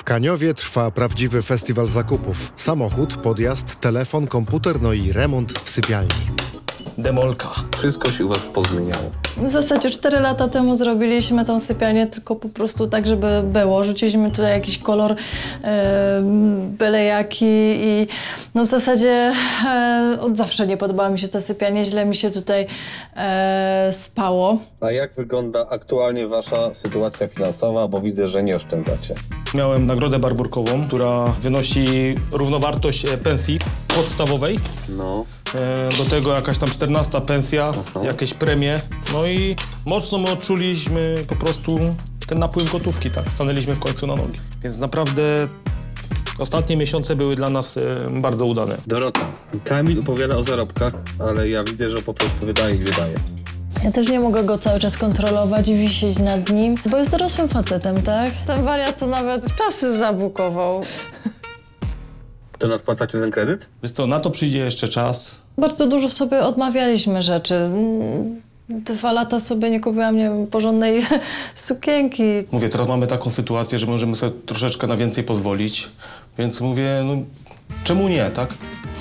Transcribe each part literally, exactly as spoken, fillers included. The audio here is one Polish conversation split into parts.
W Kaniowie trwa prawdziwy festiwal zakupów. Samochód, podjazd, telefon, komputer, no i remont w sypialni. Demolka. Wszystko się u was pozmieniało. W zasadzie cztery lata temu zrobiliśmy tą sypialnię tylko po prostu tak, żeby było. Rzuciliśmy tutaj jakiś kolor e, byle jaki i no w zasadzie e, od zawsze nie podobała mi się ta sypialnia, źle mi się tutaj e, spało. A jak wygląda aktualnie wasza sytuacja finansowa, bo widzę, że nie oszczędzacie? Miałem nagrodę barburkową, która wynosi równowartość pensji podstawowej. No. Do tego jakaś tam czternasta pensja, Aha. jakieś premie. No i mocno my odczuliśmy po prostu ten napływ gotówki, tak. Stanęliśmy w końcu na nogi. Więc naprawdę ostatnie miesiące były dla nas bardzo udane. Dorota, Kamil opowiada o zarobkach, ale ja widzę, że po prostu wydaje i wydaje. Ja też nie mogę go cały czas kontrolować i wisieć nad nim, bo jest dorosłym facetem, tak? Ten wariat to nawet czasy zabukował. To nadpłacacie ten kredyt? Wiesz co, na to przyjdzie jeszcze czas. Bardzo dużo sobie odmawialiśmy rzeczy. Dwa lata sobie nie kupiłam, nie wiem, porządnej sukienki. Mówię, teraz mamy taką sytuację, że możemy sobie troszeczkę na więcej pozwolić. Więc mówię, no czemu nie, tak?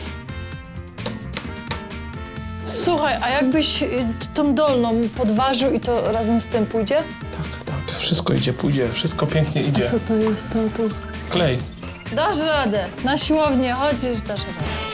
Słuchaj, a jakbyś tą dolną podważył i to razem z tym pójdzie? Tak, tak, wszystko idzie, pójdzie, wszystko pięknie idzie. Co to jest? To, to jest... Klej. Dasz radę. Na siłownię chodzisz, dasz radę.